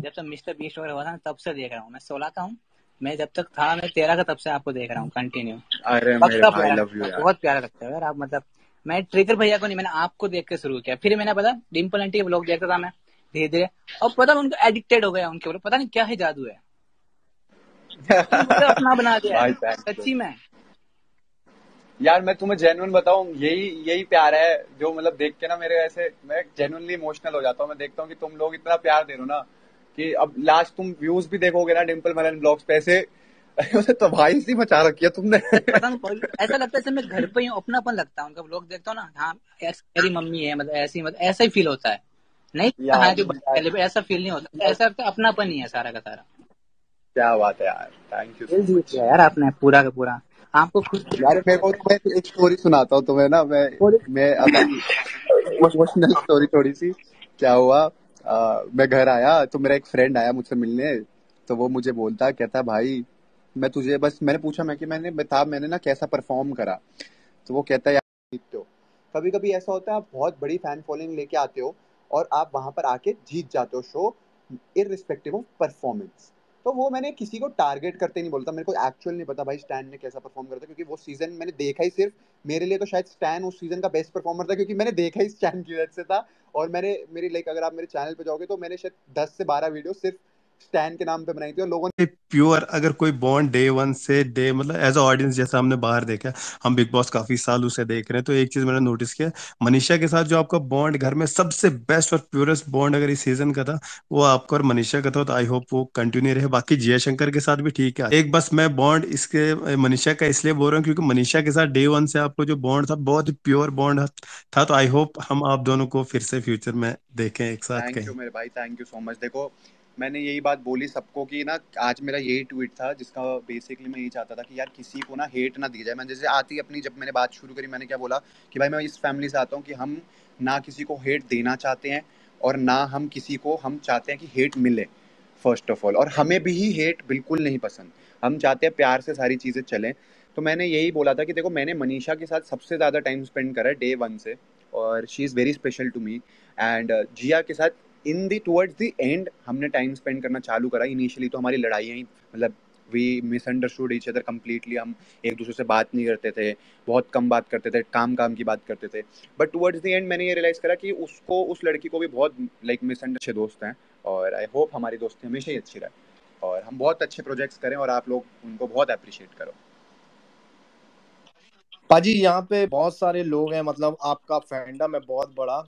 जब से mister beast वगैरह हुआ था तब से देख रहा हूँ। मैं 16 का हूँ, मैं जब तक था मैं 13 का, तब से आपको देख रहा हूँ कंटिन्यू। अरे मेरे पक्का भाई प्यारा लव लगता यू है, यार। बहुत प्यारा लगता है यार। आप मतलब मैं ट्रिगर भैया को नहीं, मैंने आपको देख के शुरू किया, फिर मैंने पता डिम्पल आंटी के ब्लॉग देखता था मैं धीरे धीरे, और पता उनको एडिक्टेड हो गया उनके ब्लॉग, पता नहीं क्या ही जादू है, मतलब अपना बना दिया भाई है थैंक यू सच्ची में। यार। मैं तुम्हें जेन्युइन बताऊं, यही यही प्यार है जो मतलब देख के ना मेरे ऐसे मैं जेन्युइनली इमोशनल हो जाता हूँ। मैं देखता हूँ कि तुम लोग इतना प्यार दे रहे हो ना कि अब लास्ट तुम व्यूज भी देखोगे ना डिम्पल मलन ब्लॉग्स पे ऐसे उसे तबाही सी मचा रखी है तुमने। पता नहीं ऐसा लगता है जैसे मैं घर पे ही हूँ, अपनापन लगता है उनका ब्लॉग देखता हूँ ना। हाँ मेरी मम्मी है, मतलब ऐसी, मतलब ऐसा ही फील होता है। नहीं हाँ यार जो पहले ऐसा फील नहीं होता, ऐसा लगता है अपनापन ही है सारा का सारा। क्या बात है यार, थैंक यू दिल सो जीत मच। लिया यार आपने पूरा का पूरा, आपको खुश। यार मेरे को तो मैं एक स्टोरी सुनाता हूँ तुम्हें ना। मैं अभी इमोशनल स्टोरी थोड़ी सी। क्या हुआ, मैं घर आया तो मेरा एक फ्रेंड आया मुझसे मिलने। तो वो मुझे बोलता, कहता भाई मैं तुझे बस, मैंने पूछा मैं कि मैंने बता मैंने ना कैसा परफॉर्म करा। तो वो कहता है यार जीतते हो। कभी कभी ऐसा होता है आप बहुत बड़ी फैन फॉलोइंग लेके आते हो और आप वहां पर आके जीत जाते हो शो, इररिस्पेक्टिव ऑफ परफॉर्मेंस। तो वो मैंने किसी को टारगेट करते नहीं बोलता, मेरे को एक्चुअल नहीं पता भाई स्टैन ने कैसा परफॉर्म करता, क्योंकि वो सीजन मैंने देखा ही सिर्फ, मेरे लिए तो शायद स्टैन उस सीजन का बेस्ट परफॉर्मर था क्योंकि मैंने देखा ही स्टैन की वजह से था। और मैंने मेरी लाइक अगर आप मेरे चैनल पे जाओगे तो मैंने शायद 10 से 12 वीडियो सिर्फ स्टैन के नाम पे बनाई थी और लोगों ने प्योर अगर कोई बॉन्ड डे वन से डे मतलब एज अ ऑडियंस जैसा हमने बाहर देखा, हम बिग बॉस काफी साल उसे देख रहे हैं, तो एक चीज मैंने नोटिस किया मनीषा के साथ जो आपका बॉन्ड घर में सबसे बेस्ट और प्योरेस्ट बॉन्ड अगर इस सीजन का था वो आपका और मनीषा का था। तो आई होप वो कंटिन्यू रहे। बाकी जिया शंकर के साथ भी ठीक है। एक बस मैं बॉन्ड इसके मनीषा का इसलिए बोल रहा हूँ क्योंकि मनीषा के साथ डे वन से आपको जो बॉन्ड था बहुत ही प्योर बॉन्ड था। तो आई होप हम आप दोनों को फिर से फ्यूचर में देखें एक साथ थैंक यू कहीं। मेरे भाई, थैंक यू सो मच। देखो मैंने यही बात बोली सबको कि ना आज मेरा यही ट्वीट था जिसका बेसिकली मैं यही चाहता था कि यार किसी को ना हेट ना दी जाए। मैं जैसे आती अपनी जब मैंने बात शुरू करी मैंने क्या बोला कि भाई मैं इस फैमिली से आता हूँ कि हम ना किसी को हेट देना चाहते हैं और ना हम किसी को हम चाहते हैं कि हेट मिले फर्स्ट ऑफ ऑल। और हमें भी ही हेट बिल्कुल नहीं पसंद, हम चाहते हैं प्यार से सारी चीज़ें चलें। तो मैंने यही बोला था कि देखो मैंने मनीषा के साथ सबसे ज़्यादा टाइम स्पेंड करा है डे वन से, और she is very special to me. And Jia के साथ in the towards the end हमने टाइम स्पेंड करना चालू करा। इनिशियली तो हमारी लड़ाइयाँ ही मतलब we misunderstood each other completely, हम एक दूसरे से बात नहीं करते थे, बहुत कम बात करते थे, काम काम की बात करते थे। बट टुवर्ड्स द एंड मैंने ये रियलाइज़ करा कि उसको उस लड़की को भी बहुत लाइक मिसअंडर अच्छे दोस्त हैं, और आई होप हमारी दोस्ती हमेशा ही अच्छी रहे और हम बहुत अच्छे प्रोजेक्ट्स करें और आप लोग उनको बहुत अप्रिशिएट करो। पाजी यहाँ पे बहुत सारे लोग हैं, मतलब आपका फैंडम है बहुत बड़ा।